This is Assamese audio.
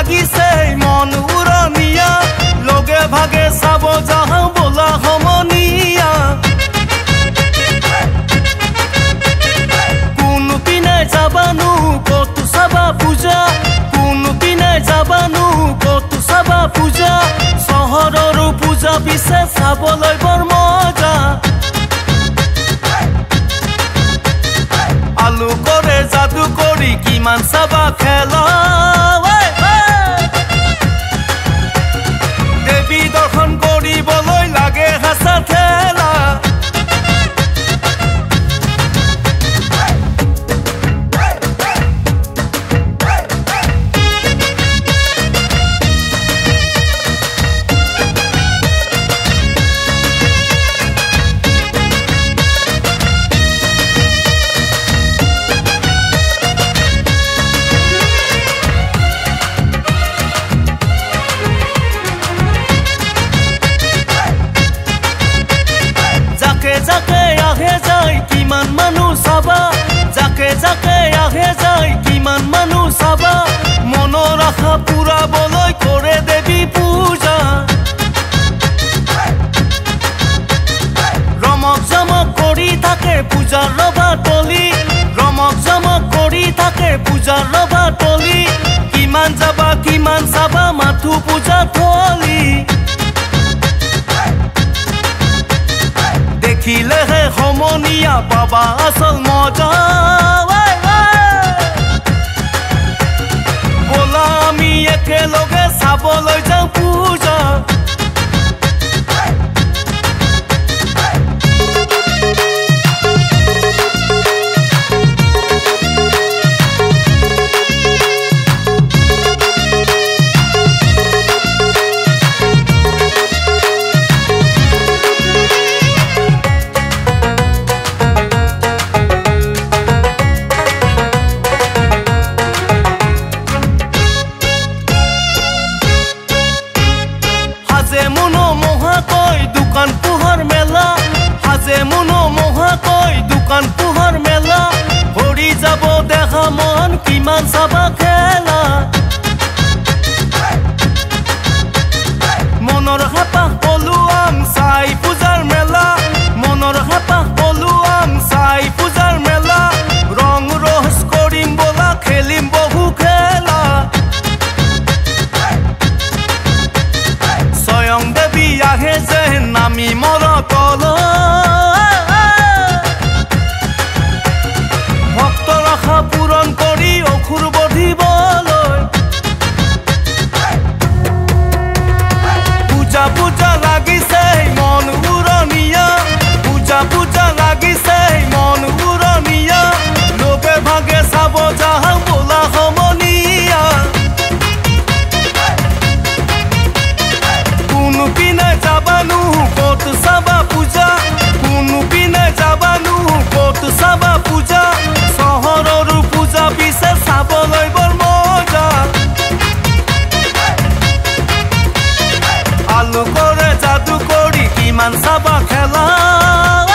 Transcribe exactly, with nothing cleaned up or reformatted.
লাগিছে মন উৰণীয়া লগে ভাগে চাব যাওঁ বোলা সমনীয়া কোন পিনে যাবানো কত চাবা পূজা কোন পিনে যাবানো কত চাবা পূজা চহৰৰ পূজা পিছে চাবলৈ বৰ মজা আলু কৰে জাদু কৰি কিমান চাবা খেলা দেৱী দৰ্শন কৰিবলৈ লাগে হাঁচা ঠেলা যাকে আহে যায় কিমান মানুহ চাবা যাকে যাকে আহে যায় কিমান মানুহ চাবা মনৰ আশা পুৰাবলৈ কৰে দেৱী পূজা ৰমক জমক কৰি থাকে পূজাৰ ৰভা তলি ৰমক জমক কৰি থাকে পূজাৰ ৰভা তলি কিমান যাবা কিমান চাবা মাথো পূজা থলি দেখিলেহে সমনীয়া পাবা আচল মজা ব'লা আমি একেলগে চাবলৈ যাওঁ পূজা দোকান পোহৰ মেলা হাজে মনো মহাকৈ দোকান পোহৰ মেলা ভৰি যাব দেখা মন কিমান চাবা খেলা মনৰ হেঁপাহ পলুৱাম চাই পূজাৰ মেলা মনৰ হেঁপাহ পলুৱাম চাই পূজাৰ মেলা ৰং ৰহচ কৰিম ব'লা খেলিম বহু খেলা স্বয়ং দেৱী আহে যে নামি মৰ তল ভক্তৰ আশা পূৰণ কৰি অসুৰ বধিবলৈ পূজা পূজা লাগিছে মন উৰণীয়া পূজা পূজা লাগিছে মন উৰণীয়া লগে ভাগে চাব যাওঁ বোলা সমনীয়া কোন পিনে যাবানো কত চাবা পূজা কোন পিনে যাবানো কত চাবা পূজা চহৰৰ পূজা পিছে চাবলৈ বৰ মজা আলু কৰে যাদু কৰি কিমান চাবা খেলা